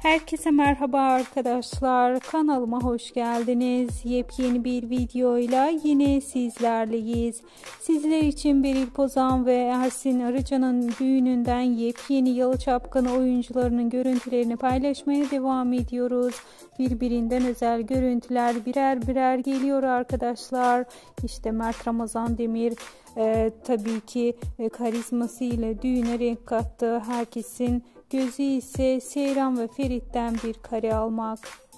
Herkese merhaba arkadaşlar. Kanalıma hoş geldiniz. Yepyeni bir videoyla yine sizlerleyiz. Sizler için Beril Pozan ve Ersin Arıcan'ın düğününden yepyeni Yalı Çapkını oyuncularının görüntülerini paylaşmaya devam ediyoruz. Birbirinden özel görüntüler birer birer geliyor arkadaşlar. İşte Mert Ramazan Demir tabii ki karizmasıyla düğüne renk kattı. Herkesin gözü ise Seyran ve Ferit'ten bir kare almak.